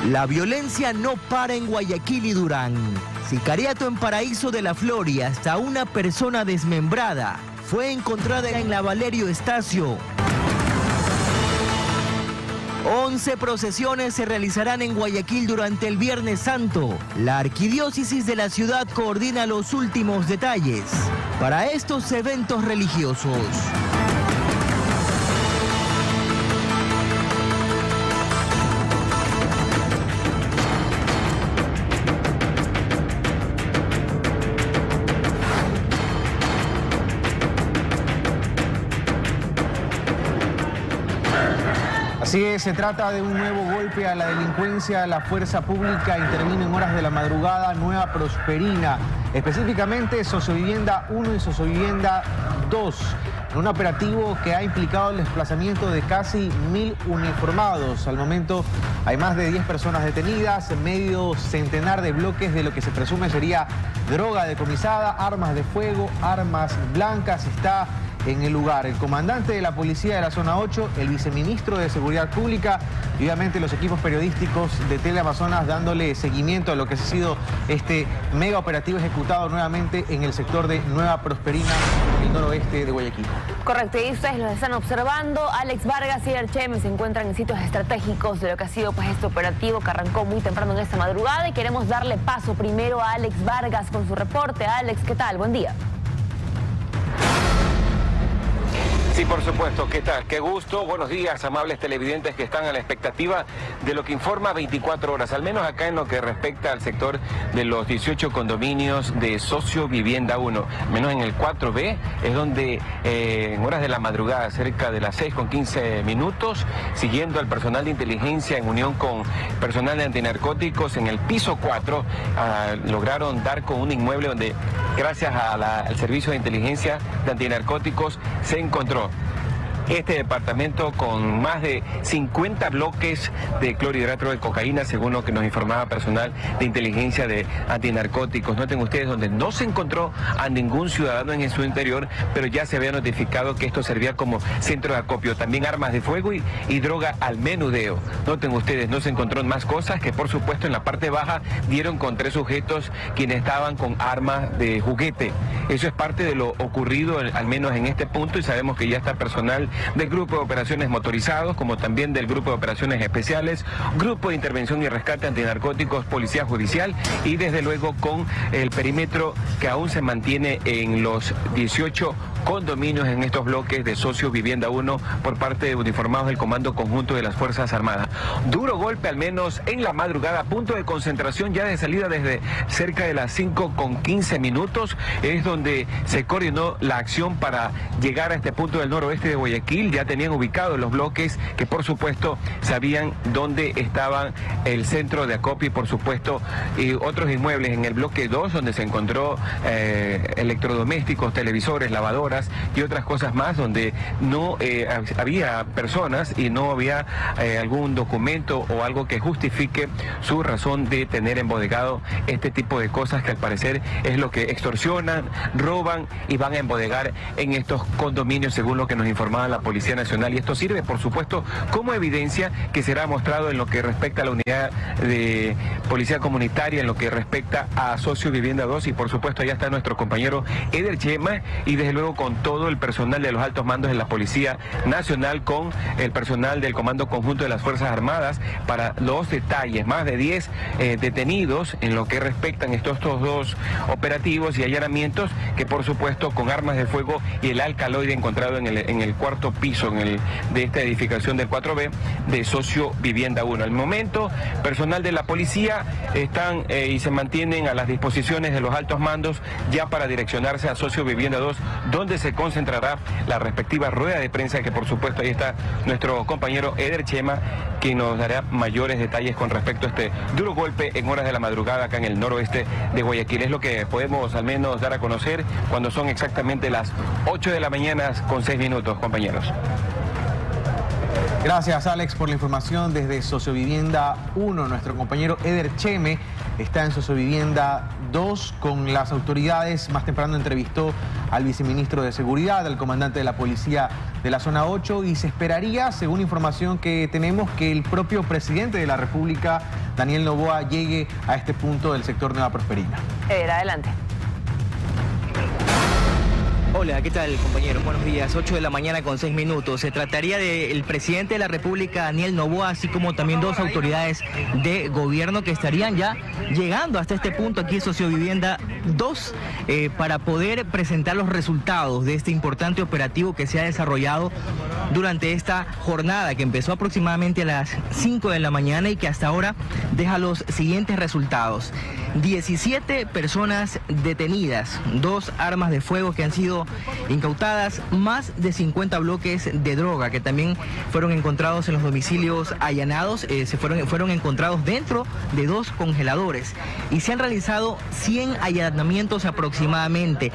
La violencia no para en Guayaquil y Durán. Sicariato en Paraíso de la Flor y hasta una persona desmembrada fue encontrada en la Valerio Estacio. 11 procesiones se realizarán en Guayaquil durante el Viernes Santo. La arquidiócesis de la ciudad coordina los últimos detalles para estos eventos religiosos. Así es, se trata de un nuevo golpe a la delincuencia. La fuerza pública intervino en horas de la madrugada, Nueva Prosperina, específicamente Sociovivienda 1 y Sociovivienda 2, en un operativo que ha implicado el desplazamiento de casi 1000 uniformados. Al momento hay más de 10 personas detenidas, medio centenar de bloques de lo que se presume sería droga decomisada, armas de fuego, armas blancas. Está en el lugar el comandante de la policía de la zona 8, el viceministro de Seguridad Pública y obviamente los equipos periodísticos de Teleamazonas dándole seguimiento a lo que ha sido este mega operativo ejecutado nuevamente en el sector de Nueva Prosperina, el noroeste de Guayaquil. Correcto, y ustedes lo están observando. Alex Vargas y Eder Cheme se encuentran en sitios estratégicos de lo que ha sido pues este operativo que arrancó muy temprano en esta madrugada, y queremos darle paso primero a Alex Vargas con su reporte. Alex, ¿qué tal? Buen día. Sí, por supuesto. ¿Qué tal? Qué gusto. Buenos días, amables televidentes que están a la expectativa de lo que informa 24 horas, al menos acá en lo que respecta al sector de los 18 condominios de Sociovivienda 1. Al menos en el 4B es donde en horas de la madrugada, cerca de las 6:15, siguiendo al personal de inteligencia en unión con personal de antinarcóticos en el piso 4, lograron dar con un inmueble donde, gracias al servicio de inteligencia de antinarcóticos, se encontró este departamento con más de 50 bloques de clorhidrato de cocaína, según lo que nos informaba personal de inteligencia de antinarcóticos. Noten ustedes, donde no se encontró a ningún ciudadano en su interior, pero ya se había notificado que esto servía como centro de acopio. También armas de fuego y droga al menudeo. Noten ustedes, no se encontró más cosas, que por supuesto en la parte baja dieron con 3 sujetos quienes estaban con armas de juguete. Eso es parte de lo ocurrido, al menos en este punto, y sabemos que ya está personal del Grupo de Operaciones Motorizados, como también del Grupo de Operaciones Especiales, Grupo de Intervención y Rescate Antinarcóticos, Policía Judicial, y desde luego con el perímetro que aún se mantiene en los 18 condominios en estos bloques de Sociovivienda 1 por parte de uniformados del Comando Conjunto de las Fuerzas Armadas. Duro golpe, al menos en la madrugada, punto de concentración ya de salida desde cerca de las 5:15, es donde se coordinó la acción para llegar a este punto del noroeste de Guayaquil. Ya tenían ubicados los bloques que por supuesto sabían dónde estaban el centro de acopio y por supuesto otros inmuebles en el bloque 2, donde se encontró electrodomésticos, televisores, lavadoras y otras cosas más, donde no había personas y no había algún documento o algo que justifique su razón de tener embodegado este tipo de cosas, que al parecer es lo que extorsionan, roban y van a embodegar en estos condominios, según lo que nos informaba la Policía Nacional. Y esto sirve, por supuesto, como evidencia que será mostrado en lo que respecta a la unidad de policía comunitaria, en lo que respecta a Sociovivienda 2, y por supuesto allá está nuestro compañero Eder Chema, y desde luego con todo el personal de los altos mandos de la Policía Nacional, con el personal del Comando Conjunto de las Fuerzas Armadas, para los detalles. Más de 10 detenidos en lo que respectan estos 2 operativos y allanamientos, que por supuesto con armas de fuego y el alcaloide encontrado en el cuarto piso de esta edificación del 4B de Sociovivienda 1. Al momento, personal de la policía están y se mantienen a las disposiciones de los altos mandos ya para direccionarse a Sociovivienda 2, donde se concentrará la respectiva rueda de prensa, que por supuesto ahí está nuestro compañero Eder Chema, que nos dará mayores detalles con respecto a este duro golpe en horas de la madrugada acá en el noroeste de Guayaquil. Es lo que podemos al menos dar a conocer cuando son exactamente las 8 de la mañana con 6 minutos, compañeros. Gracias, Alex, por la información desde Sociovivienda 1. Nuestro compañero Eder Cheme está en Sociovivienda 2 con las autoridades. Más temprano entrevistó al viceministro de Seguridad, al comandante de la policía de la zona 8, y se esperaría, según información que tenemos, que el propio presidente de la República, Daniel Noboa, llegue a este punto del sector Nueva Prosperina. Eder, adelante. Hola, ¿qué tal, compañeros? Buenos días. 8 de la mañana con 6 minutos. Se trataría del presidente de la República, Daniel Noboa, así como también dos autoridades de gobierno que estarían ya llegando hasta este punto aquí en Sociovivienda 2 para poder presentar los resultados de este importante operativo que se ha desarrollado durante esta jornada que empezó aproximadamente a las 5 de la mañana y que hasta ahora deja los siguientes resultados. 17 personas detenidas, 2 armas de fuego que han sido incautadas, más de 50 bloques de droga que también fueron encontrados en los domicilios allanados, fueron encontrados dentro de 2 congeladores, y se han realizado 100 allanamientos aproximadamente.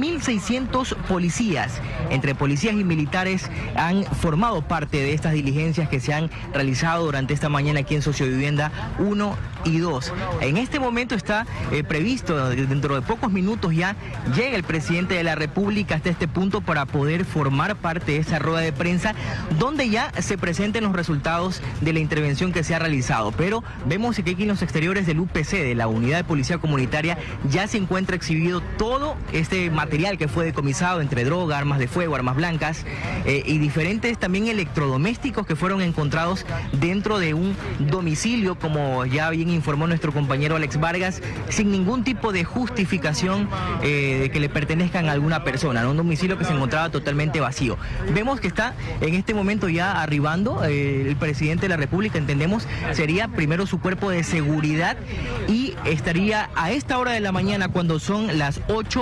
1.600 policías, entre policías y militares, han formado parte de estas diligencias que se han realizado durante esta mañana aquí en Sociovivienda 1 y 2. En este momento está previsto, dentro de pocos minutos ya llega el presidente de la República hasta este punto para poder formar parte de esa rueda de prensa donde ya se presenten los resultados de la intervención que se ha realizado. Pero vemos que aquí en los exteriores del UPC, de la Unidad de Policía Comunitaria, ya se encuentra exhibido todo este material que fue decomisado, entre droga, armas de fuego, armas blancas y diferentes también electrodomésticos que fueron encontrados dentro de un domicilio, como ya bien informó nuestro compañero Alex Vargas, sin ningún tipo de justificación de que le pertenezcan a alguna persona, ¿no? Un domicilio que se encontraba totalmente vacío. Vemos que está en este momento ya arribando el presidente de la República, entendemos, sería primero su cuerpo de seguridad, y estaría a esta hora de la mañana, cuando son las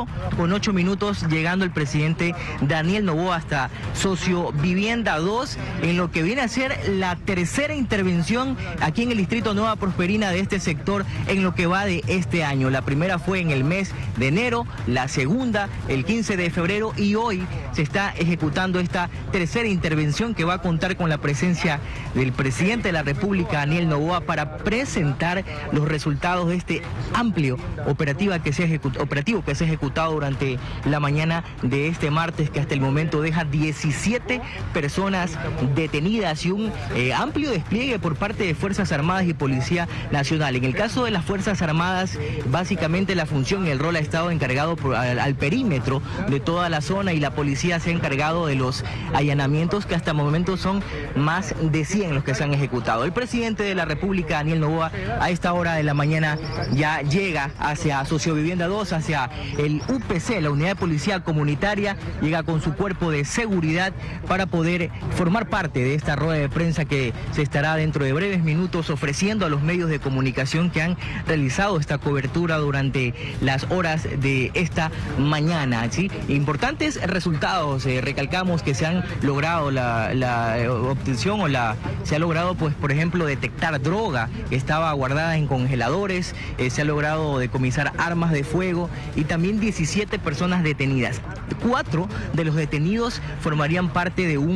8:08, llegando el presidente Daniel Noboa hasta Sociovivienda 2, en lo que viene a ser la tercera intervención aquí en el distrito Nueva Prosperina de este sector en lo que va de este año. La primera fue en el mes de enero, la segunda el 15 de febrero, y hoy se está ejecutando esta tercera intervención que va a contar con la presencia del presidente de la República, Daniel Noboa, para presentar los resultados de este amplio operativo que se ha ejecutado durante la mañana de este martes, que hasta el momento deja 17 personas detenidas y un amplio despliegue por parte de Fuerzas Armadas y Policía Nacional. En el caso de las Fuerzas Armadas, básicamente la función y el rol ha estado encargado al perímetro de toda la zona, y la policía se ha encargado de los allanamientos, que hasta el momento son más de 100 los que se han ejecutado. El presidente de la República, Daniel Noboa, a esta hora de la mañana ya llega hacia Sociovivienda 2, hacia el UPC, la Unidad de Policía Comunitaria, llega con su cuerpo de seguridad para poder formar parte de esta rueda de prensa que se estará dentro de breves minutos ofreciendo a los medios de comunicación que han realizado esta cobertura durante las horas de esta mañana, ¿sí? Importantes resultados, recalcamos que se han logrado la obtención se ha logrado, pues, por ejemplo, detectar droga que estaba guardada en congeladores, se ha logrado decomisar armas de fuego y también 17 personas detenidas. 4 de los detenidos formarían parte de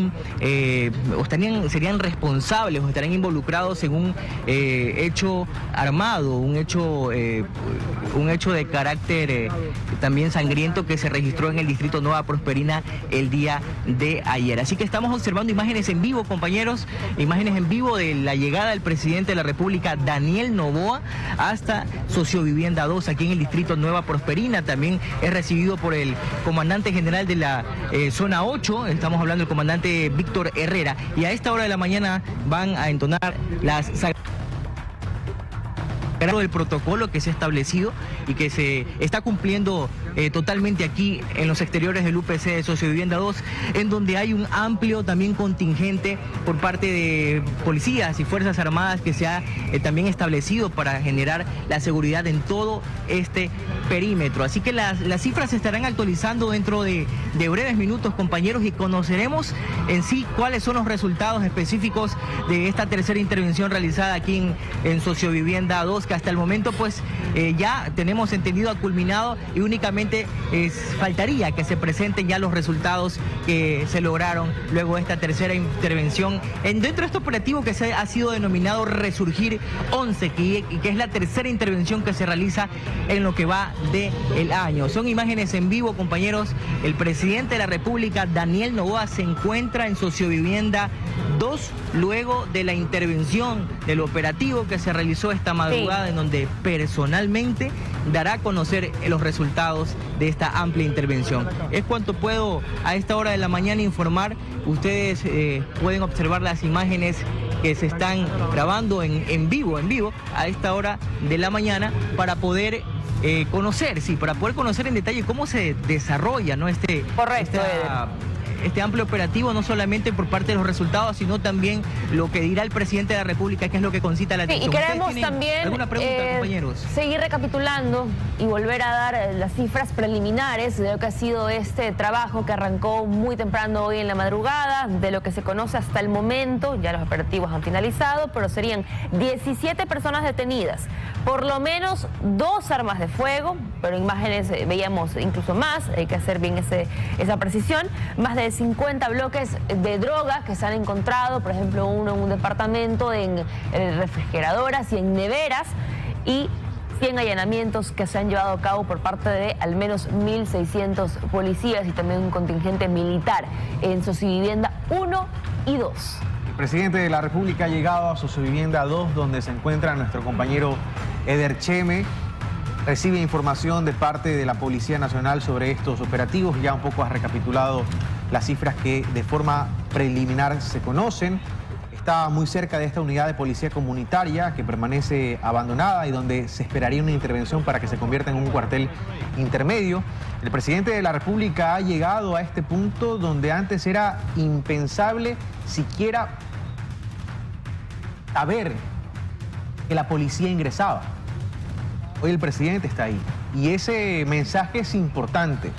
serían responsables o estarían involucrados en un hecho armado, un hecho de carácter también sangriento que se registró en el distrito Nueva Prosperina el día de ayer. Así que estamos observando imágenes en vivo, compañeros, imágenes en vivo de la llegada del presidente de la República, Daniel Noboa, hasta Sociovivienda 2, aquí en el distrito Nueva Prosperina. También es recibido por el comandante general de la zona 8, estamos hablando del comandante Víctor Herrera, y a esta hora de la mañana van a entonar las del protocolo que se ha establecido y que se está cumpliendo totalmente aquí en los exteriores del UPC de Sociovivienda 2, en donde hay un amplio también contingente por parte de policías y Fuerzas Armadas que se ha también establecido para generar la seguridad en todo este perímetro. Así que las cifras se estarán actualizando dentro de breves minutos, compañeros, y conoceremos en sí cuáles son los resultados específicos de esta tercera intervención realizada aquí en Sociovivienda 2, que hasta el momento pues ya tenemos entendido ha culminado y únicamente faltaría que se presenten ya los resultados que se lograron luego de esta tercera intervención dentro de este operativo que ha sido denominado Resurgir 11, que es la tercera intervención que se realiza en lo que va del año. Son imágenes en vivo, compañeros. El presidente de la República, Daniel Noboa, se encuentra en Sociovivienda 2 luego de la intervención del operativo que se realizó esta madrugada, en donde personalmente dará a conocer los resultados de esta amplia intervención. Es cuanto puedo a esta hora de la mañana informar. Ustedes pueden observar las imágenes que se están grabando en vivo a esta hora de la mañana para poder conocer en detalle cómo se desarrolla, ¿no? Este amplio operativo, no solamente por parte de los resultados, sino también lo que dirá el presidente de la República, que es lo que concita la atención. Y queremos también alguna pregunta, compañeros, seguir recapitulando y volver a dar las cifras preliminares de lo que ha sido este trabajo que arrancó muy temprano hoy en la madrugada, de lo que se conoce hasta el momento. Ya los operativos han finalizado, pero serían 17 personas detenidas, por lo menos 2 armas de fuego, pero en imágenes veíamos incluso más, hay que hacer bien esa precisión, más de 50 bloques de droga que se han encontrado, por ejemplo uno en un departamento, en refrigeradoras y en neveras, y 100 allanamientos que se han llevado a cabo por parte de al menos 1.600 policías y también un contingente militar en Sociovivienda 1 y 2. El presidente de la República ha llegado a Sociovivienda 2, donde se encuentra nuestro compañero Eder Cheme. Recibe información de parte de la Policía Nacional sobre estos operativos. Ya un poco has recapitulado las cifras que de forma preliminar se conocen. Está muy cerca de esta unidad de policía comunitaria que permanece abandonada y donde se esperaría una intervención para que se convierta en un cuartel intermedio. El presidente de la República ha llegado a este punto donde antes era impensable siquiera saber que la policía ingresaba. Hoy el presidente está ahí y ese mensaje es importante.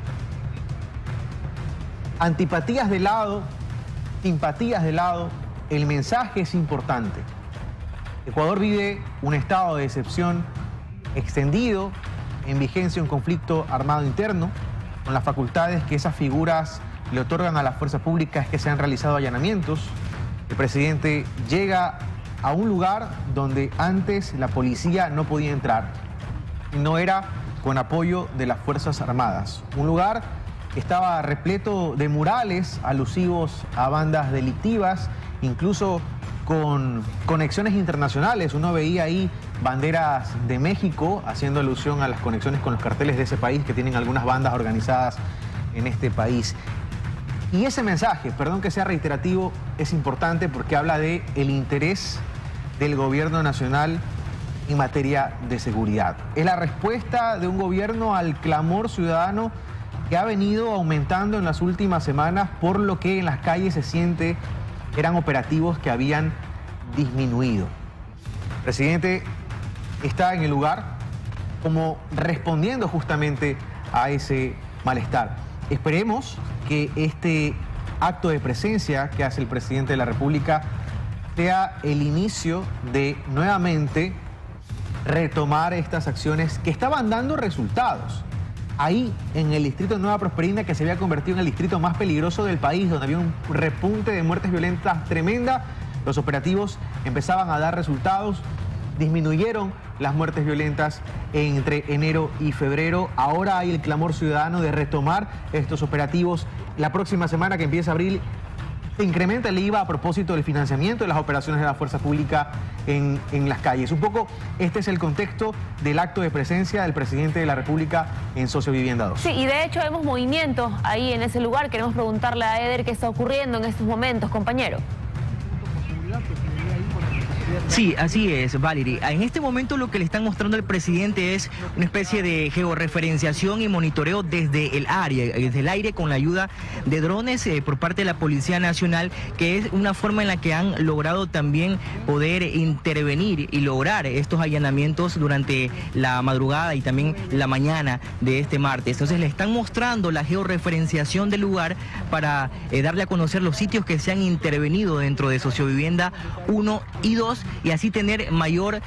Antipatías de lado, simpatías de lado, el mensaje es importante. Ecuador vive un estado de excepción extendido, en vigencia un conflicto armado interno, con las facultades que esas figuras le otorgan a la fuerza pública es que se han realizado allanamientos. El presidente llega a un lugar donde antes la policía no podía entrar, y no era con apoyo de las Fuerzas Armadas. Un lugar que estaba repleto de murales alusivos a bandas delictivas, incluso con conexiones internacionales. Uno veía ahí banderas de México haciendo alusión a las conexiones con los carteles de ese país que tienen algunas bandas organizadas en este país. Y ese mensaje, perdón que sea reiterativo, es importante porque habla de el interés del gobierno nacional en materia de seguridad. Es la respuesta de un gobierno al clamor ciudadano que ha venido aumentando en las últimas semanas, por lo que en las calles se siente eran operativos que habían disminuido. El presidente está en el lugar como respondiendo justamente a ese malestar. Esperemos que este acto de presencia que hace el presidente de la República sea el inicio de nuevamente retomar estas acciones que estaban dando resultados. Ahí, en el distrito de Nueva Prosperina, que se había convertido en el distrito más peligroso del país, donde había un repunte de muertes violentas tremenda, los operativos empezaban a dar resultados, disminuyeron las muertes violentas entre enero y febrero. Ahora hay el clamor ciudadano de retomar estos operativos. La próxima semana, que empieza abril, se incrementa el IVA a propósito del financiamiento de las operaciones de la fuerza pública en las calles. Un poco este es el contexto del acto de presencia del presidente de la República en Sociovivienda 2. Sí, y de hecho vemos movimiento ahí en ese lugar. Queremos preguntarle a Eder qué está ocurriendo en estos momentos, compañero. Sí, así es, Valerie. En este momento lo que le están mostrando al presidente es una especie de georreferenciación y monitoreo desde el aire, con la ayuda de drones por parte de la Policía Nacional, que es una forma en la que han logrado también poder intervenir y lograr estos allanamientos durante la madrugada y también la mañana de este martes. Entonces le están mostrando la georreferenciación del lugar para darle a conocer los sitios que se han intervenido dentro de Sociovivienda 1 y 2, y así tener mayor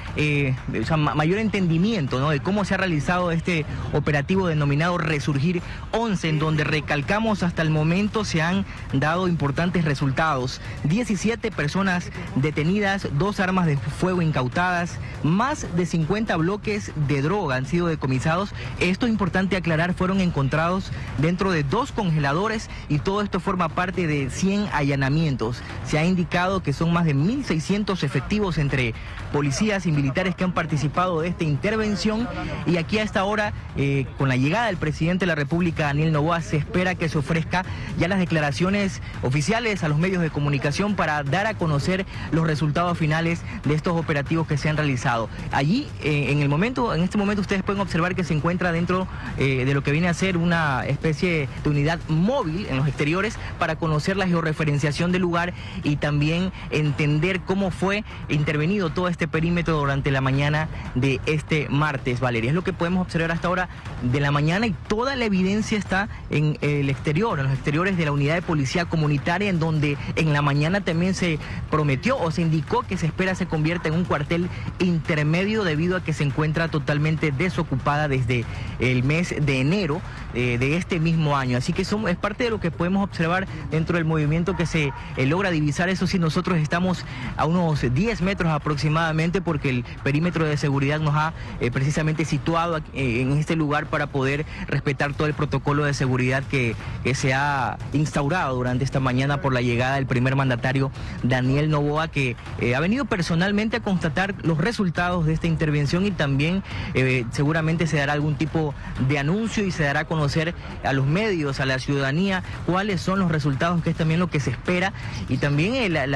entendimiento, ¿no?, de cómo se ha realizado este operativo denominado Resurgir 11, en donde recalcamos hasta el momento se han dado importantes resultados. 17 personas detenidas, 2 armas de fuego incautadas, más de 50 bloques de droga han sido decomisados. Esto es importante aclarar, fueron encontrados dentro de 2 congeladores y todo esto forma parte de 100 allanamientos. Se ha indicado que son más de 1.600 efectivos entre policías y militares que han participado de esta intervención, y aquí a esta hora, con la llegada del presidente de la República, Daniel Noboa, se espera que se ofrezca ya las declaraciones oficiales a los medios de comunicación para dar a conocer los resultados finales de estos operativos que se han realizado. Allí, en este momento ustedes pueden observar que se encuentra dentro de lo que viene a ser una especie de unidad móvil en los exteriores para conocer la georreferenciación del lugar y también entender cómo fue intervenido todo este perímetro durante la mañana de este martes, Valeria. Es lo que podemos observar hasta ahora de la mañana, y toda la evidencia está en el exterior, en los exteriores de la unidad de policía comunitaria, en donde en la mañana también se prometió o se indicó que se espera se convierta en un cuartel intermedio debido a que se encuentra totalmente desocupada desde el mes de enero de este mismo año. Así que es parte de lo que podemos observar dentro del movimiento que se logra divisar. Eso sí, nosotros estamos a unos 10 metros aproximadamente, porque el perímetro de seguridad nos ha precisamente situado en este lugar para poder respetar todo el protocolo de seguridad que se ha instaurado durante esta mañana por la llegada del primer mandatario Daniel Noboa, que ha venido personalmente a constatar los resultados de esta intervención, y también seguramente se dará algún tipo de anuncio y se dará a conocer a los medios, a la ciudadanía, cuáles son los resultados, que es también lo que se espera, y también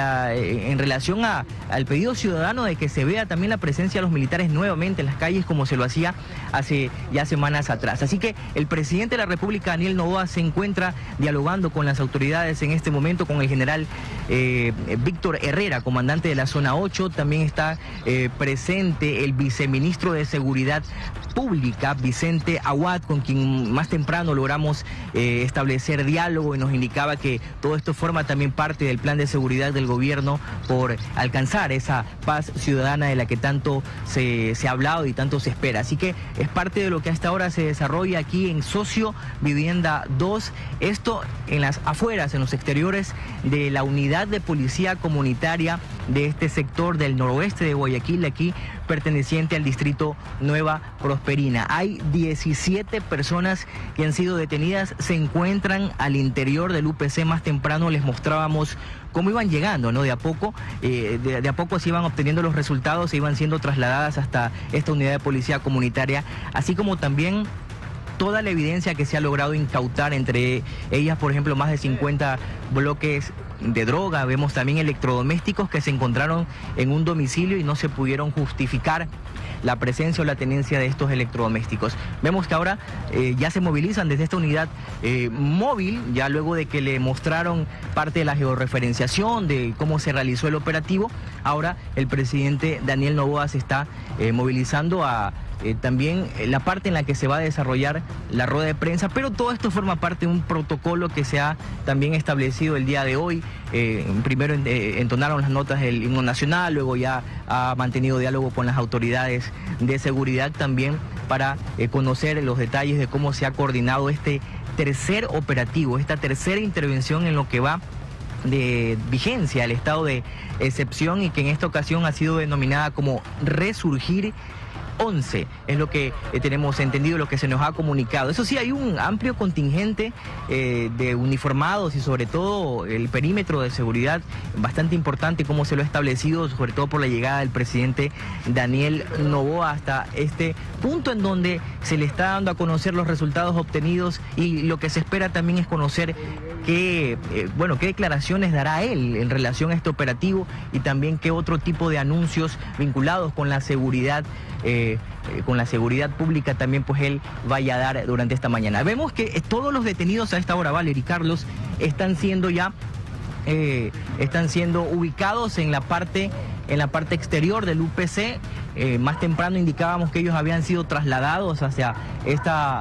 en relación al pedido ciudadano de que se vea también la presencia de los militares nuevamente en las calles como se lo hacía hace ya semanas atrás. Así que el presidente de la República, Daniel Noboa, se encuentra dialogando con las autoridades en este momento, con el general Víctor Herrera, comandante de la zona 8, también está presente el viceministro de Seguridad Pública, Vicente Aguad, con quien más temprano logramos establecer diálogo, y nos indicaba que todo esto forma también parte del plan de seguridad del gobierno por alcanzar esa paz ciudadana de la que tanto se ha hablado y tanto se espera. Así que es parte de lo que hasta ahora se desarrolla aquí en Socio Vivienda 2, esto en las afueras, en los exteriores de la unidad de policía comunitaria de este sector del noroeste de Guayaquil, aquí perteneciente al distrito Nueva Prosperina. Hay 17 personas que han sido detenidas, se encuentran al interior del UPC. Más temprano les mostrábamos cómo iban llegando, ¿no? De a poco se iban obteniendo los resultados, se iban siendo trasladadas hasta esta unidad de policía comunitaria, así como también toda la evidencia que se ha logrado incautar, entre ellas, por ejemplo, más de 50 bloques de droga. Vemos también electrodomésticos que se encontraron en un domicilio y no se pudieron justificar la presencia o la tenencia de estos electrodomésticos. Vemos que ahora ya se movilizan desde esta unidad móvil, ya luego de que le mostraron parte de la georreferenciación, de cómo se realizó el operativo. Ahora el presidente Daniel Noboa se está movilizando a también la parte en la que se va a desarrollar la rueda de prensa, pero todo esto forma parte de un protocolo que se ha también establecido el día de hoy. Primero entonaron las notas del himno nacional, luego ya ha mantenido diálogo con las autoridades de seguridad también para conocer los detalles de cómo se ha coordinado este tercer operativo, esta tercera intervención en lo que va de vigencia al estado de excepción, y que en esta ocasión ha sido denominada como Resurgir 11, es lo que tenemos entendido, lo que se nos ha comunicado. Eso sí, hay un amplio contingente de uniformados y sobre todo el perímetro de seguridad bastante importante, como se lo ha establecido, sobre todo por la llegada del presidente Daniel Noboa hasta este punto en donde se le está dando a conocer los resultados obtenidos, y lo que se espera también es conocer qué declaraciones dará él en relación a este operativo, y también qué otro tipo de anuncios vinculados con la seguridad pública también pues él vaya a dar durante esta mañana. Vemos que todos los detenidos a esta hora, Valeria y Carlos, están siendo ya están siendo ubicados en la parte exterior del UPC. Más temprano indicábamos que ellos habían sido trasladados hacia esta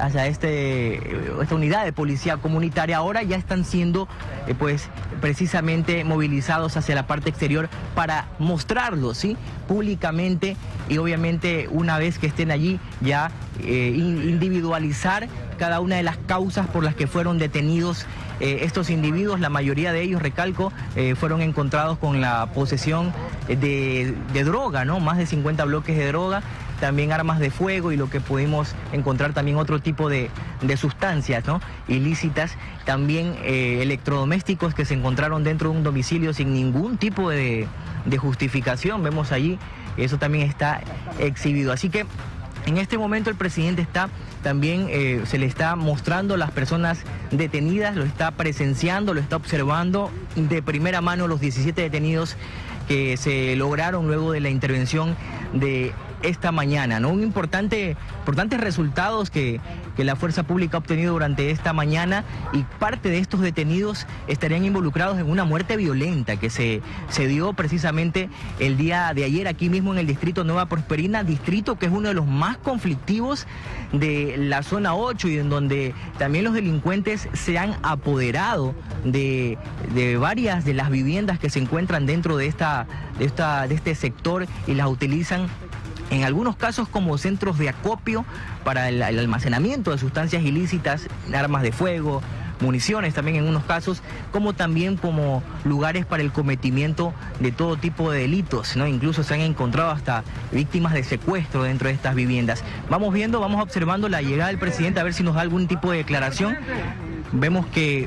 unidad de policía comunitaria. Ahora ya están siendo pues precisamente movilizados hacia la parte exterior para mostrarlo, ¿sí?, públicamente, y obviamente una vez que estén allí ya individualizar cada una de las causas por las que fueron detenidos estos individuos. La mayoría de ellos, recalco, fueron encontrados con la posesión de droga, ¿no? Más de 50 bloques de droga, también armas de fuego y lo que pudimos encontrar también otro tipo de sustancias, ¿no?, ilícitas, también electrodomésticos que se encontraron dentro de un domicilio sin ningún tipo de justificación. Vemos allí, eso también está exhibido. Así que en este momento el presidente está también, se le está mostrando las personas detenidas, lo está presenciando, lo está observando de primera mano los 17 detenidos que se lograron luego de la intervención de esta mañana, ¿no? Importantes resultados que la fuerza pública ha obtenido durante esta mañana, y parte de estos detenidos estarían involucrados en una muerte violenta que se dio precisamente el día de ayer aquí mismo en el distrito Nueva Prosperina, distrito que es uno de los más conflictivos de la zona 8 y en donde también los delincuentes se han apoderado de varias de las viviendas que se encuentran dentro de este sector y las utilizan en algunos casos como centros de acopio para el almacenamiento de sustancias ilícitas, armas de fuego, municiones también en unos casos, como también como lugares para el cometimiento de todo tipo de delitos, ¿no? Incluso se han encontrado hasta víctimas de secuestro dentro de estas viviendas. Vamos observando la llegada del presidente a ver si nos da algún tipo de declaración. Vemos que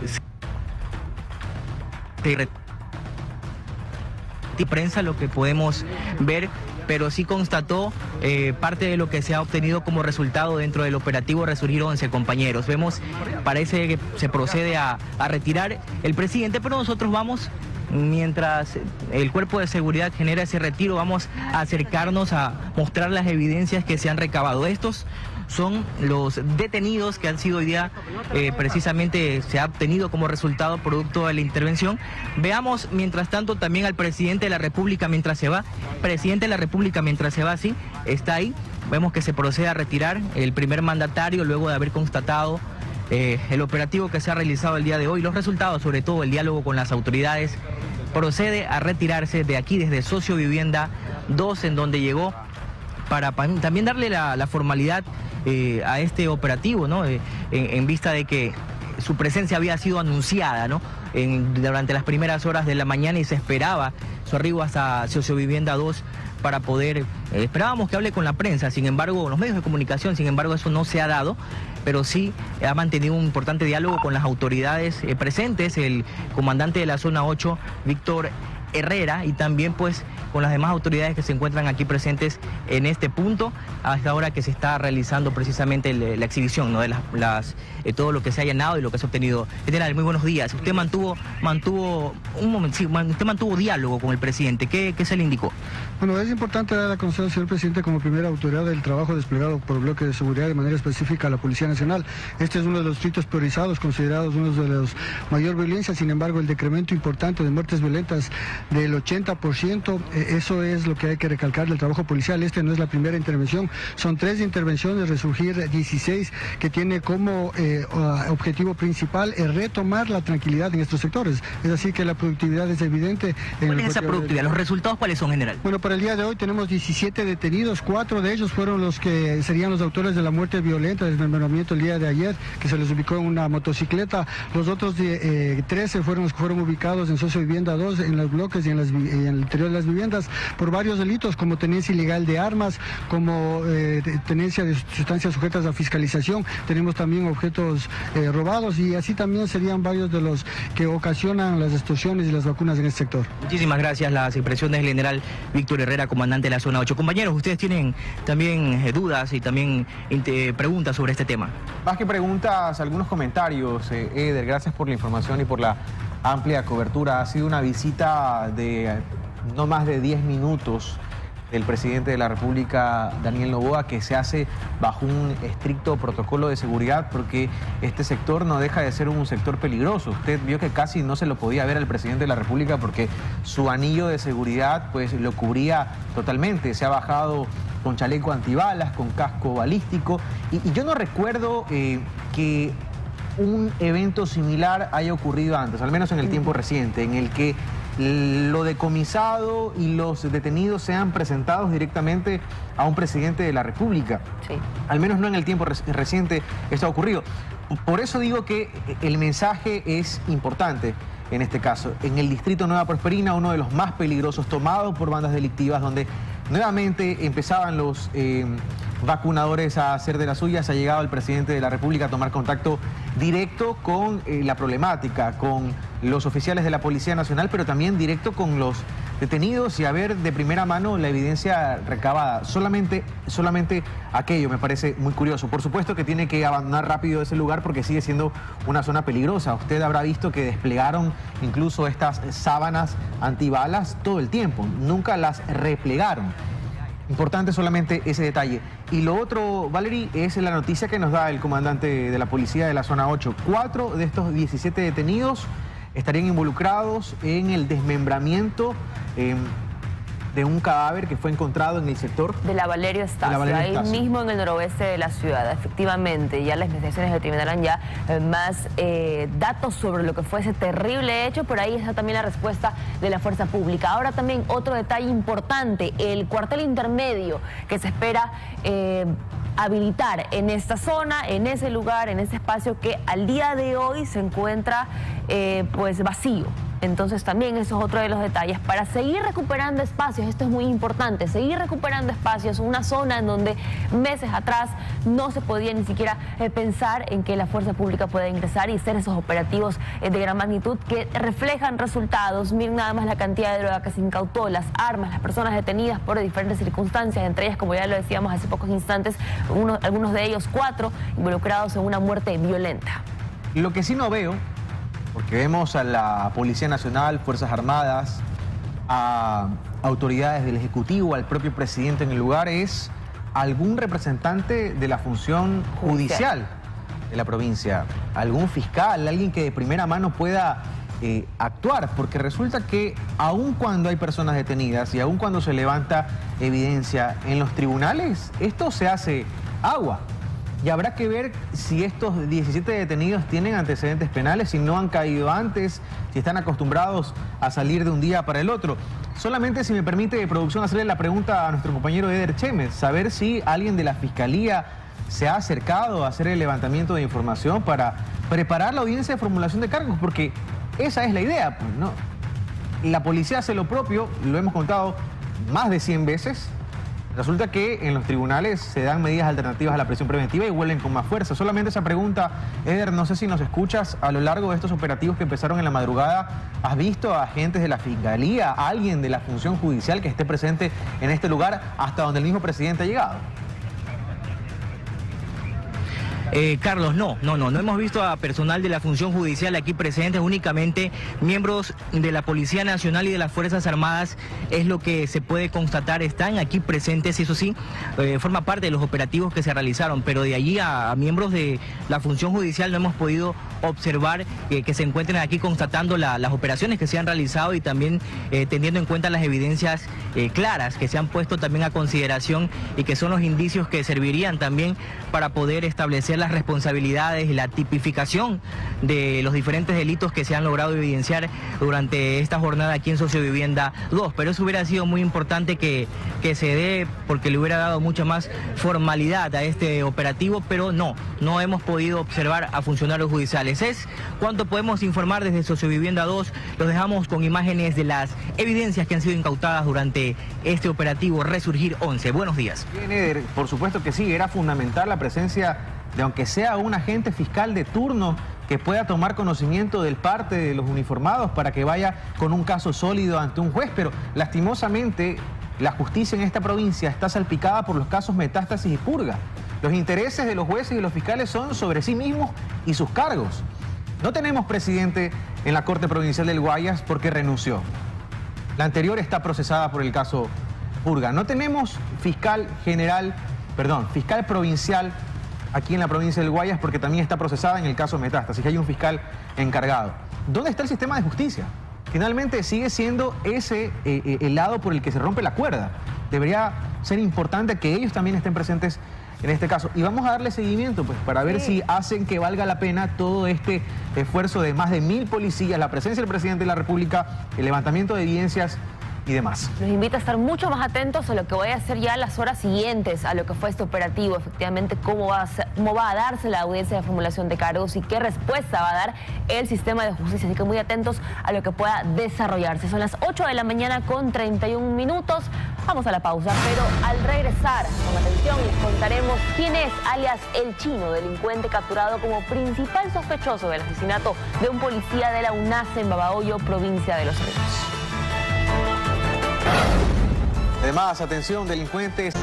prensa lo que podemos ver, pero sí constató parte de lo que se ha obtenido como resultado dentro del operativo Resurgir 11, compañeros. Parece que se procede a retirar el presidente, pero nosotros vamos, mientras el cuerpo de seguridad genera ese retiro, vamos a acercarnos a mostrar las evidencias que se han recabado. Estos son los detenidos que han sido hoy día, precisamente se ha obtenido como resultado producto de la intervención. Veamos mientras tanto también al presidente de la República mientras se va. Sí, está ahí. Vemos que se procede a retirar el primer mandatario luego de haber constatado el operativo que se ha realizado el día de hoy, los resultados, sobre todo el diálogo con las autoridades. Procede a retirarse de aquí desde Socio Vivienda 2, en donde llegó para también darle la formalidad a este operativo, ¿no? En vista de que su presencia había sido anunciada, ¿no?, durante las primeras horas de la mañana, y se esperaba su arribo hasta Socio Vivienda 2 para poder, esperábamos que hable con la prensa, sin embargo, los medios de comunicación, sin embargo, eso no se ha dado, pero sí ha mantenido un importante diálogo con las autoridades presentes, el comandante de la zona 8, Víctor Herrera, y también pues con las demás autoridades que se encuentran aquí presentes en este punto, hasta ahora que se está realizando precisamente la exhibición, ¿no?, de todo lo que se ha allanado y lo que se ha obtenido. General, muy buenos días. Usted mantuvo diálogo con el presidente. ¿Qué se le indicó? Bueno, es importante dar a conocer al señor presidente como primera autoridad del trabajo desplegado por el bloque de seguridad, de manera específica a la Policía Nacional. Este es uno de los distritos priorizados, considerados uno de los mayor violencia. Sin embargo, el decremento importante de muertes violentas del 80%, eso es lo que hay que recalcar del trabajo policial. Este no es la primera intervención, son 3 intervenciones, Resurgir 16, que tiene como objetivo principal retomar la tranquilidad en estos sectores. Es así que la productividad es evidente. ¿Cuál es esa productividad? ¿Los resultados cuáles son, general? Bueno, para el día de hoy tenemos 17 detenidos, 4 de ellos fueron los que serían los autores de la muerte violenta, desmembramiento el día de ayer, que se les ubicó en una motocicleta. Los otros 13 fueron los que fueron ubicados en Socio Vivienda 2, en los bloques y en el interior de las viviendas, por varios delitos, como tenencia ilegal de armas, como tenencia de sustancias sujetas a fiscalización. Tenemos también objetos robados, y así también serían varios de los que ocasionan las extorsiones y las vacunas en este sector. Muchísimas gracias. Las impresiones del general Víctor Herrera, comandante de la zona 8. Compañeros, ustedes tienen también dudas y también preguntas sobre este tema. Más que preguntas, algunos comentarios. Eder, gracias por la información y por la amplia cobertura. Ha sido una visita de no más de 10 minutos del presidente de la República, Daniel Noboa, que se hace bajo un estricto protocolo de seguridad, porque este sector no deja de ser un sector peligroso. Usted vio que casi no se lo podía ver al presidente de la República porque su anillo de seguridad pues lo cubría totalmente. Se ha bajado con chaleco antibalas, con casco balístico, y yo no recuerdo que un evento similar haya ocurrido antes, al menos en el tiempo reciente, en el que lo decomisado y los detenidos sean presentados directamente a un presidente de la República. Sí. Al menos no en el tiempo reciente esto ha ocurrido. Por eso digo que el mensaje es importante en este caso. En el distrito Nueva Prosperina, uno de los más peligrosos, tomado por bandas delictivas, donde nuevamente empezaban los vacunadores a hacer de las suyas, ha llegado el presidente de la República a tomar contacto directo con la problemática, con los oficiales de la Policía Nacional, pero también directo con los detenidos y a ver de primera mano la evidencia recabada. Solamente aquello me parece muy curioso. Por supuesto que tiene que abandonar rápido ese lugar porque sigue siendo una zona peligrosa. Usted habrá visto que desplegaron incluso estas sábanas antibalas todo el tiempo. Nunca las replegaron. Importante solamente ese detalle. Y lo otro, Valerie, es la noticia que nos da el comandante de la policía de la zona 8. 4 de estos 17 detenidos estarían involucrados en el desmembramiento de un cadáver que fue encontrado en el sector de la Valerio Estacio, ahí mismo en el noroeste de la ciudad. Efectivamente, ya las investigaciones determinarán ya más datos sobre lo que fue ese terrible hecho, pero ahí está también la respuesta de la fuerza pública. Ahora también otro detalle importante, el cuartel intermedio que se espera habilitar en esta zona, en ese lugar, en ese espacio que al día de hoy se encuentra pues vacío. Entonces también eso es otro de los detalles para seguir recuperando espacios. Esto es muy importante, seguir recuperando espacios, una zona en donde meses atrás no se podía ni siquiera pensar en que la fuerza pública pueda ingresar y hacer esos operativos de gran magnitud que reflejan resultados. Miren nada más la cantidad de droga que se incautó, las armas, las personas detenidas por diferentes circunstancias, entre ellas, como ya lo decíamos hace pocos instantes, algunos de ellos 4 involucrados en una muerte violenta. Lo que sí no veo, porque vemos a la Policía Nacional, Fuerzas Armadas, a autoridades del Ejecutivo, al propio presidente en el lugar, es algún representante de la función judicial de la provincia, algún fiscal, alguien que de primera mano pueda actuar, porque resulta que aun cuando hay personas detenidas y aun cuando se levanta evidencia en los tribunales, esto se hace agua. Y habrá que ver si estos 17 detenidos tienen antecedentes penales, si no han caído antes, si están acostumbrados a salir de un día para el otro. Solamente, si me permite, producción, hacerle la pregunta a nuestro compañero Eder Chemes, saber si alguien de la Fiscalía se ha acercado a hacer el levantamiento de información para preparar la audiencia de formulación de cargos, porque esa es la idea, pues, ¿no? La policía hace lo propio, lo hemos contado más de 100 veces. Resulta que en los tribunales se dan medidas alternativas a la prisión preventiva y vuelven con más fuerza. Solamente esa pregunta, Eder, no sé si nos escuchas, a lo largo de estos operativos que empezaron en la madrugada, ¿has visto a agentes de la Fiscalía, a alguien de la función judicial que esté presente en este lugar hasta donde el mismo presidente ha llegado? Carlos, no hemos visto a personal de la función judicial aquí presentes, únicamente miembros de la Policía Nacional y de las Fuerzas Armadas es lo que se puede constatar, están aquí presentes, eso sí, forma parte de los operativos que se realizaron, pero de allí a miembros de la función judicial no hemos podido observar que se encuentren aquí constatando las operaciones que se han realizado y también teniendo en cuenta las evidencias claras que se han puesto también a consideración y que son los indicios que servirían también para poder establecer las responsabilidades y la tipificación de los diferentes delitos que se han logrado evidenciar durante esta jornada aquí en Sociovivienda 2. Pero eso hubiera sido muy importante que se dé, porque le hubiera dado mucha más formalidad a este operativo, pero no hemos podido observar a funcionarios judiciales. Es cuanto podemos informar desde Sociovivienda 2. Los dejamos con imágenes de las evidencias que han sido incautadas durante este operativo Resurgir 11. Buenos días. Bien, Eder, por supuesto que sí, era fundamental la presencia de, aunque sea un agente fiscal de turno, que pueda tomar conocimiento del parte de los uniformados para que vaya con un caso sólido ante un juez, pero lastimosamente la justicia en esta provincia está salpicada por los casos Metástasis y Purga. Los intereses de los jueces y de los fiscales son sobre sí mismos y sus cargos. No tenemos presidente en la Corte Provincial del Guayas porque renunció. La anterior está procesada por el caso purga. No tenemos fiscal provincial aquí en la provincia del Guayas, porque también está procesada en el caso Metástasis, que hay un fiscal encargado. ¿Dónde está el sistema de justicia? Finalmente sigue siendo ese el lado por el que se rompe la cuerda. Debería ser importante que ellos también estén presentes en este caso. Y vamos a darle seguimiento, pues, para ver si hacen que valga la pena todo este esfuerzo de más de 1000 policías, la presencia del presidente de la República, el levantamiento de evidencias y demás. Los invito a estar mucho más atentos a lo que voy a hacer ya en las horas siguientes a lo que fue este operativo, efectivamente cómo va a darse la audiencia de formulación de cargos y qué respuesta va a dar el sistema de justicia, así que muy atentos a lo que pueda desarrollarse. Son las 8 de la mañana con 31 minutos, vamos a la pausa, pero al regresar, con atención, les contaremos quién es alias El Chino, delincuente capturado como principal sospechoso del asesinato de un policía de la UNACE en Babahoyo, provincia de Los Ríos. Además, atención, delincuentes.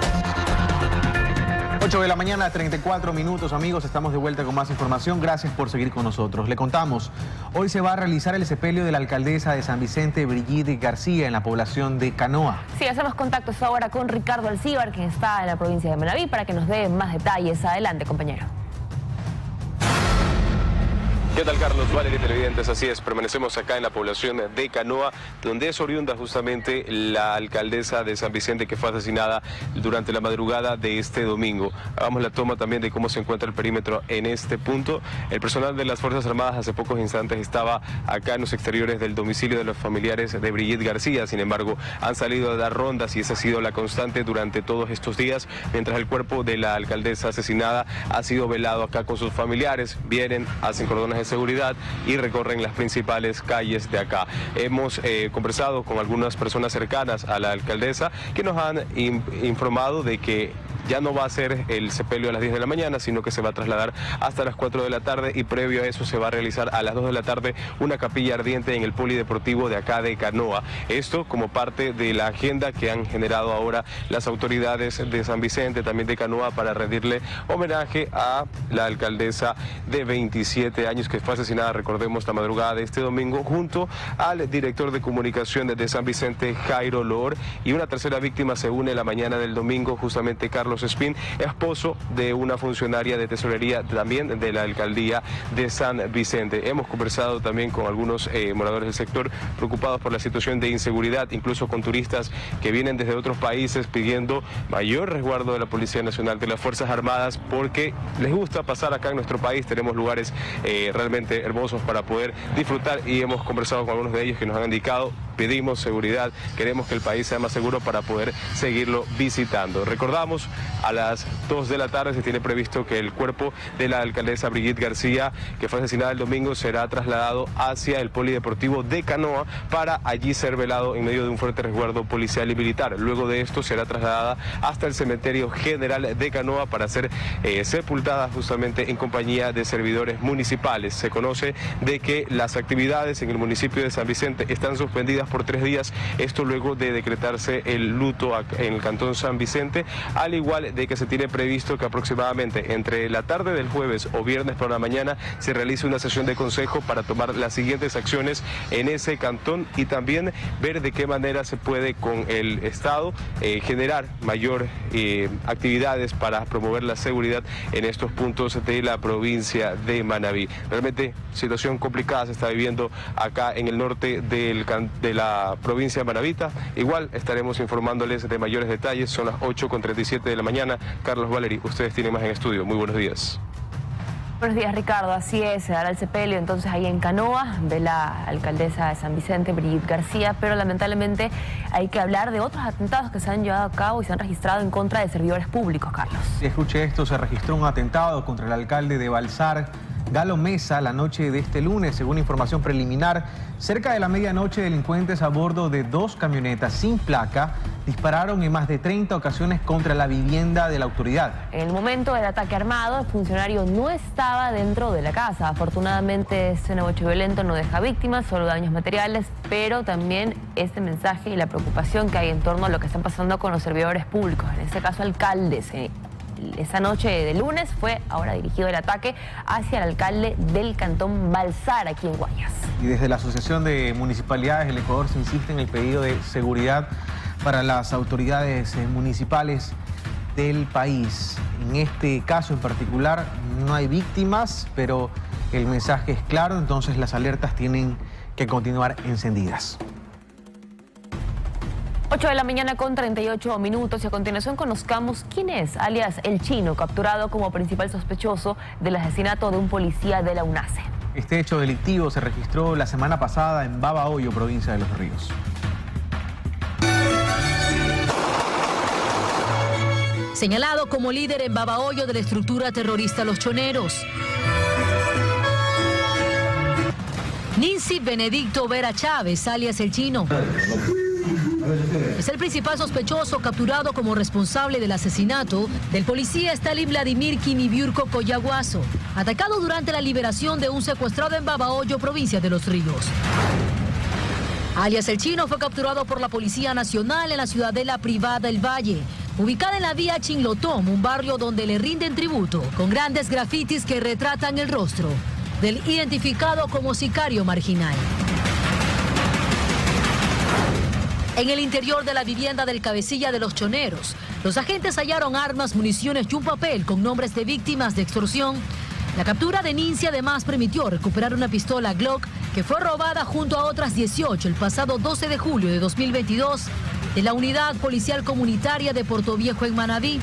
8 de la mañana, 34 minutos, amigos. Estamos de vuelta con más información. Gracias por seguir con nosotros. Le contamos, hoy se va a realizar el sepelio de la alcaldesa de San Vicente, Brigitte García, en la población de Canoa. Sí, hacemos contacto ahora con Ricardo Alcíbar, quien está en la provincia de Manabí, para que nos dé más detalles. Adelante, compañero. ¿Qué tal, Carlos? Valerie, televidentes, así es, permanecemos acá en la población de Canoa, donde es oriunda justamente la alcaldesa de San Vicente, que fue asesinada durante la madrugada de este domingo. Hagamos la toma también de cómo se encuentra el perímetro en este punto. El personal de las Fuerzas Armadas hace pocos instantes estaba acá en los exteriores del domicilio de los familiares de Brigitte García. Sin embargo, han salido a dar rondas y esa ha sido la constante durante todos estos días, mientras el cuerpo de la alcaldesa asesinada ha sido velado acá con sus familiares. Vienen, hacen cordones de seguridad y recorren las principales calles de acá. Hemos conversado con algunas personas cercanas a la alcaldesa que nos han informado de que ya no va a ser el sepelio a las 10 de la mañana, sino que se va a trasladar hasta las 4 de la tarde y previo a eso se va a realizar a las 2 de la tarde una capilla ardiente en el polideportivo de acá de Canoa. Esto como parte de la agenda que han generado ahora las autoridades de San Vicente, también de Canoa, para rendirle homenaje a la alcaldesa de 27 años que fue asesinada, recordemos, la madrugada de este domingo, junto al director de comunicación de San Vicente, Jairo Loor, y una tercera víctima se une la mañana del domingo, justamente Carlos Espín, esposo de una funcionaria de tesorería también de la alcaldía de San Vicente. Hemos conversado también con algunos moradores del sector preocupados por la situación de inseguridad, incluso con turistas que vienen desde otros países pidiendo mayor resguardo de la Policía Nacional, de las Fuerzas Armadas, porque les gusta pasar acá en nuestro país. Tenemos lugares realmente hermosos para poder disfrutar y hemos conversado con algunos de ellos que nos han indicado: pedimos seguridad, queremos que el país sea más seguro para poder seguirlo visitando. Recordamos, a las 2 de la tarde se tiene previsto que el cuerpo de la alcaldesa Brigitte García, que fue asesinada el domingo, será trasladado hacia el polideportivo de Canoa para allí ser velado en medio de un fuerte resguardo policial y militar. Luego de esto será trasladada hasta el cementerio general de Canoa para ser sepultada justamente en compañía de servidores municipales. Se conoce de que las actividades en el municipio de San Vicente están suspendidas por 3 días, esto luego de decretarse el luto en el cantón San Vicente, al igual de que se tiene previsto que aproximadamente entre la tarde del jueves o viernes por la mañana se realice una sesión de consejo para tomar las siguientes acciones en ese cantón y también ver de qué manera se puede con el Estado generar mayor actividades para promover la seguridad en estos puntos de la provincia de Manabí. Realmente situación complicada se está viviendo acá en el norte de la provincia de Manabita. Igual estaremos informándoles de mayores detalles. Son las 8:37 de la mañana. Carlos, Valerie, ustedes tienen más en estudio. Muy buenos días. Buenos días, Ricardo. Así es, se dará el sepelio entonces ahí en Canoa de la alcaldesa de San Vicente, Brigitte García, pero lamentablemente hay que hablar de otros atentados que se han llevado a cabo y se han registrado en contra de servidores públicos, Carlos. Escuche esto, se registró un atentado contra el alcalde de Balsar, Galo Mesa, la noche de este lunes. Según información preliminar, cerca de la medianoche, delincuentes a bordo de 2 camionetas sin placa dispararon en más de 30 ocasiones contra la vivienda de la autoridad. En el momento del ataque armado, el funcionario no estaba dentro de la casa. Afortunadamente, este nuevo hecho violento no deja víctimas, solo daños materiales, pero también este mensaje y la preocupación que hay en torno a lo que están pasando con los servidores públicos, en este caso alcaldes. Esa noche de lunes fue ahora dirigido el ataque hacia el alcalde del cantón Balsar, aquí en Guayas. Y desde la Asociación de Municipalidades del Ecuador se insiste en el pedido de seguridad para las autoridades municipales del país. En este caso en particular no hay víctimas, pero el mensaje es claro, entonces las alertas tienen que continuar encendidas. 8 de la mañana con 38 minutos y a continuación conozcamos quién es, alias El Chino, capturado como principal sospechoso del asesinato de un policía de la UNACE. Este hecho delictivo se registró la semana pasada en Babahoyo, provincia de Los Ríos. Señalado como líder en Babahoyo de la estructura terrorista Los Choneros. Nincy Benedicto Vera Chávez, alias El Chino. Es el principal sospechoso capturado como responsable del asesinato del policía Stalin Vladimir Kimiviurko Coyaguazo, atacado durante la liberación de un secuestrado en Babahoyo, provincia de Los Ríos. Alias El Chino fue capturado por la Policía Nacional en la ciudadela privada El Valle, ubicada en la vía Chinlotón, un barrio donde le rinden tributo, con grandes grafitis que retratan el rostro del identificado como sicario marginal. En el interior de la vivienda del cabecilla de Los Choneros, los agentes hallaron armas, municiones y un papel con nombres de víctimas de extorsión. La captura de Nincy además permitió recuperar una pistola Glock que fue robada junto a otras 18 el pasado 12 de julio de 2022 de la Unidad Policial Comunitaria de Portoviejo en Manabí.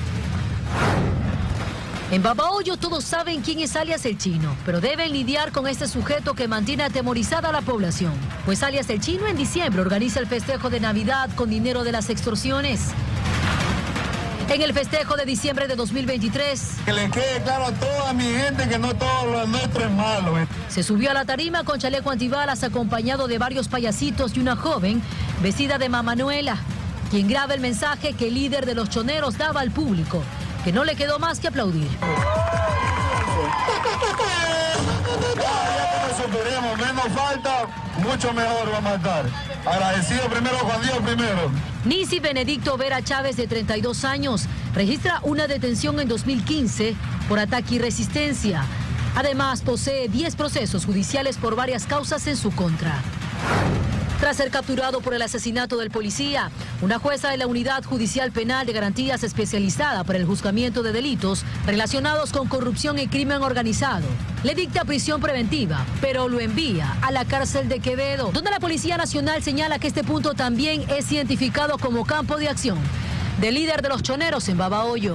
En Babahoyo todos saben quién es alias El Chino, pero deben lidiar con este sujeto que mantiene atemorizada a la población. Pues alias El Chino en diciembre organiza el festejo de Navidad con dinero de las extorsiones. En el festejo de diciembre de 2023... Que le quede claro a toda mi gente que no todo lo nuestro es malo. Se subió a la tarima con chaleco antibalas acompañado de varios payasitos y una joven vestida de Mamá Noela, quien graba el mensaje que el líder de Los Choneros daba al público, que no le quedó más que aplaudir. Ya que nos superemos, menos falta, mucho mejor vamos a estar. Agradecido primero con Dios primero. Nincy Benedicto Vera Chávez, de 32 años, registra una detención en 2015 por ataque y resistencia. Además, posee 10 procesos judiciales por varias causas en su contra. Tras ser capturado por el asesinato del policía, una jueza de la Unidad Judicial Penal de Garantías especializada para el juzgamiento de delitos relacionados con corrupción y crimen organizado le dicta prisión preventiva, pero lo envía a la cárcel de Quevedo, donde la Policía Nacional señala que este punto también es identificado como campo de acción del líder de Los Choneros en Babahoyo.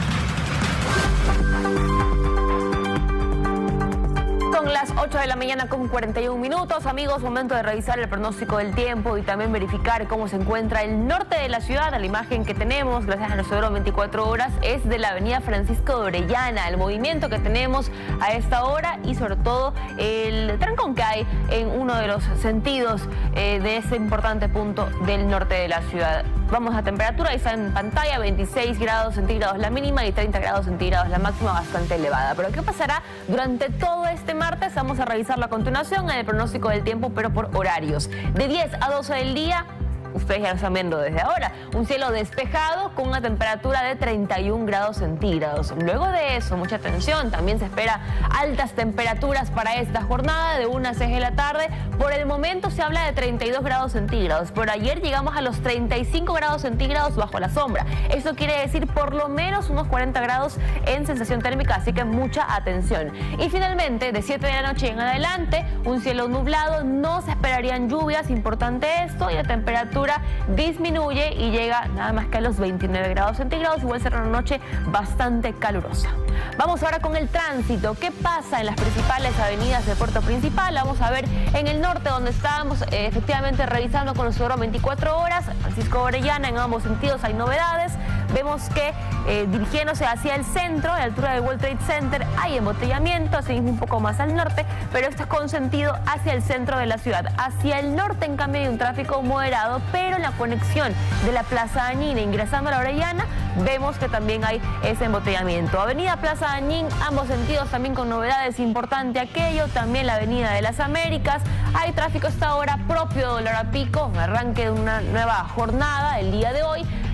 Son las 8 de la mañana con 41 minutos. Amigos, momento de revisar el pronóstico del tiempo y también verificar cómo se encuentra el norte de la ciudad. La imagen que tenemos, gracias a nuestro 24 horas, es de la avenida Francisco de Orellana. El movimiento que tenemos a esta hora y sobre todo el trancón que hay en uno de los sentidos de ese importante punto del norte de la ciudad. Vamos a temperatura, ahí está en pantalla, 26 grados centígrados la mínima y 30 grados centígrados la máxima, bastante elevada. Pero ¿qué pasará durante todo este martes? Vamos a revisarlo a continuación en el pronóstico del tiempo, pero por horarios. De 10 a 12 del día, ustedes ya lo están viendo desde ahora, un cielo despejado con una temperatura de 31 grados centígrados. Luego de eso, mucha atención, también se espera altas temperaturas para esta jornada de 1 a 6 de la tarde. Por el momento se habla de 32 grados centígrados. Por ayer llegamos a los 35 grados centígrados bajo la sombra. Eso quiere decir por lo menos unos 40 grados en sensación térmica, así que mucha atención. Y finalmente, de 7 de la noche en adelante, un cielo nublado, no se esperarían lluvias, importante esto, y la temperatura disminuye y llega nada más que a los 29 grados centígrados. Igual será una noche bastante calurosa. Vamos ahora con el tránsito. ¿Qué pasa en las principales avenidas de Puerto Principal? Vamos a ver en el norte, donde estábamos efectivamente revisando con nuestro 24 horas. Francisco Orellana, en ambos sentidos hay novedades. Vemos que dirigiéndose hacia el centro, a la altura del World Trade Center, hay embotellamiento, así mismo un poco más al norte, pero esto es con sentido hacia el centro de la ciudad. Hacia el norte, en cambio, hay un tráfico moderado, pero en la conexión de la Plaza Añín ingresando a la Orellana, vemos que también hay ese embotellamiento. Avenida Plaza Añín, ambos sentidos también con novedades, importante aquello. También la Avenida de las Américas, hay tráfico a esta hora propio de la hora pico, arranque de una nueva jornada el día de hoy.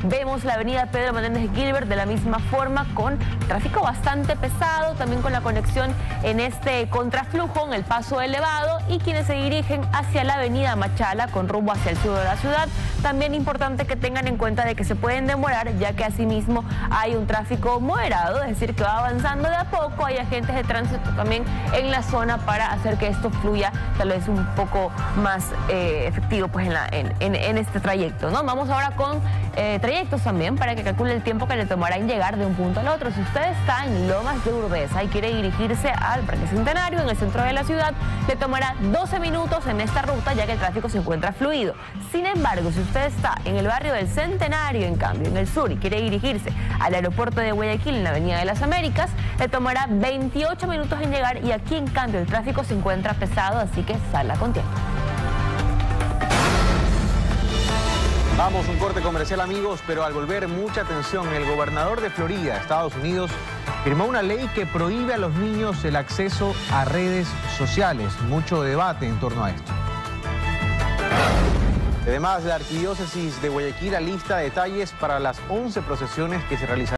Vemos la avenida Pedro Menéndez Gilbert de la misma forma, con tráfico bastante pesado, también con la conexión en este contraflujo, en el paso elevado, y quienes se dirigen hacia la avenida Machala con rumbo hacia el sur de la ciudad. También importante que tengan en cuenta de que se pueden demorar, ya que asimismo hay un tráfico moderado, es decir, que va avanzando de a poco. Hay agentes de tránsito también en la zona para hacer que esto fluya tal vez un poco más efectivo pues en este trayecto, ¿no? Vamos ahora con trayectos también para que calcule el tiempo que le tomará en llegar de un punto al otro. Si usted está en Lomas de Urdesa y quiere dirigirse al Parque Centenario en el centro de la ciudad, le tomará 12 minutos en esta ruta, ya que el tráfico se encuentra fluido. Sin embargo, si usted está en el barrio del Centenario, en cambio, en el sur, y quiere dirigirse al aeropuerto de Guayaquil en la Avenida de las Américas, le tomará 28 minutos en llegar, y aquí en cambio el tráfico se encuentra pesado, así que salga con tiempo. Vamos, un corte comercial, amigos, pero al volver, mucha atención. El gobernador de Florida, Estados Unidos, firmó una ley que prohíbe a los niños el acceso a redes sociales. Mucho debate en torno a esto. Además, la Arquidiócesis de Guayaquil alista detalles para las 11 procesiones que se realizarán